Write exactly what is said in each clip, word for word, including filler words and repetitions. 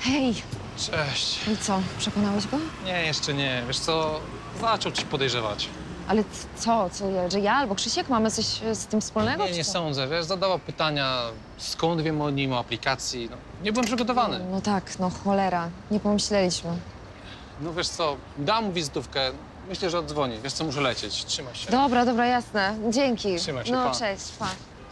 Hej! Cześć. I co, przekonałeś go? Nie, jeszcze nie. Wiesz co, zaczął ci podejrzewać. Ale co, co, ja- że ja albo Krzysiek mamy coś e, z tym wspólnego? Nie, czy nie co? sądzę, wiesz, zadawał pytania, skąd wiem o nim, o aplikacji. No, nie byłem przygotowany. No tak, no cholera, nie pomyśleliśmy. No wiesz co, dam mu wizytówkę. Myślę, że oddzwoni. Wiesz co, muszę lecieć. Trzymaj się. Dobra, dobra, jasne, dzięki. Trzymaj się, No pa. cześć, pa.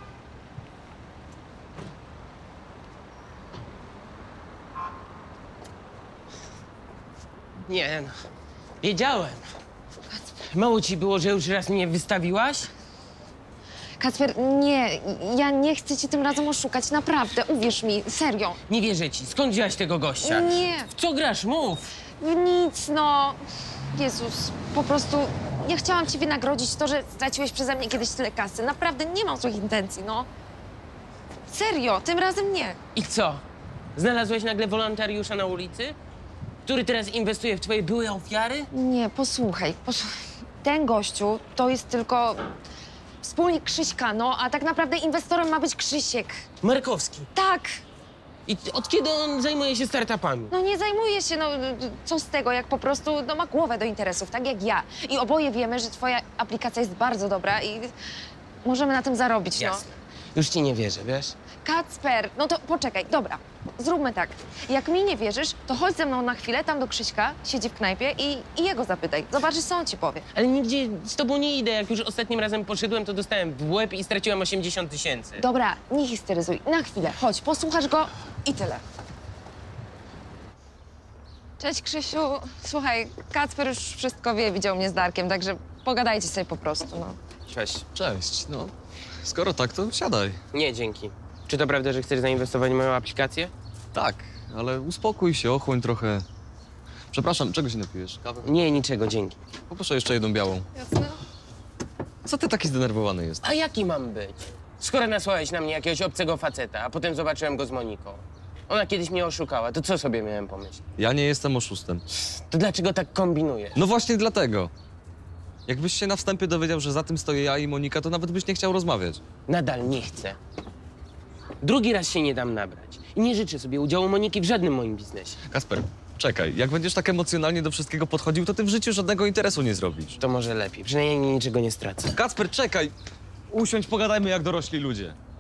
Nie, no. Wiedziałem. Mało ci było, że już raz mnie wystawiłaś? Kacper, nie, ja nie chcę cię tym razem oszukać, naprawdę, uwierz mi, serio. Nie wierzę ci. Skąd wziąłeś tego gościa? Nie, W co grasz? Mów. nic, no. Jezus, po prostu ja chciałam ci wynagrodzić to, że straciłeś przeze mnie kiedyś tyle kasy. Naprawdę nie mam złych intencji, no. Serio, tym razem nie. I co? Znalazłeś nagle wolontariusza na ulicy? Który teraz inwestuje w twoje byłe ofiary? Nie, posłuchaj, posłuchaj. Ten gościu to jest tylko wspólnik Krzyśka, no, a tak naprawdę inwestorem ma być Krzysiek. Markowski. Tak, I od kiedy on zajmuje się startupami? no nie zajmuje się, no, co z tego, jak po prostu, no, ma głowę do interesów, tak jak ja. I oboje wiemy, że twoja aplikacja jest bardzo dobra i możemy na tym zarobić, no. Jasne. Już ci nie wierzę, wiesz? Kacper, no to poczekaj, dobra, zróbmy tak. Jak mi nie wierzysz, to chodź ze mną na chwilę tam do Krzyśka, siedzi w knajpie i, i jego zapytaj. Zobaczysz, co on ci powie. Ale nigdzie z tobą nie idę. Jak już ostatnim razem poszedłem, to dostałem w łeb i straciłem osiemdziesiąt tysięcy. Dobra, nie histeryzuj, na chwilę, chodź, posłuchasz go i tyle. Cześć, Krzysiu. Słuchaj, Kacper już wszystko wie, widział mnie z Darkiem, także pogadajcie sobie po prostu, no. Cześć. Cześć, no. Skoro tak, to siadaj. Nie, dzięki. Czy to prawda, że chcesz zainwestować w moją aplikację? Tak, ale uspokój się, ochłoń trochę. Przepraszam, czego się napijesz? Kawę? Nie, niczego, dzięki. Poproszę jeszcze jedną białą. Jasne. Co ty taki zdenerwowany jest? A jaki mam być? Skoro nasłałeś na mnie jakiegoś obcego faceta, a potem zobaczyłem go z Moniką. Ona kiedyś mnie oszukała, to co sobie miałem pomyśleć? Ja nie jestem oszustem. To dlaczego tak kombinujesz? No właśnie dlatego. Jakbyś się na wstępie dowiedział, że za tym stoję ja i Monika, to nawet byś nie chciał rozmawiać. Nadal nie chcę. Drugi raz się nie dam nabrać. I nie życzę sobie udziału Moniki w żadnym moim biznesie. Kasper, czekaj, jak będziesz tak emocjonalnie do wszystkiego podchodził, to ty w życiu żadnego interesu nie zrobisz. To może lepiej, przynajmniej niczego nie stracę. Kacper, czekaj! Usiądź, pogadajmy jak dorośli ludzie.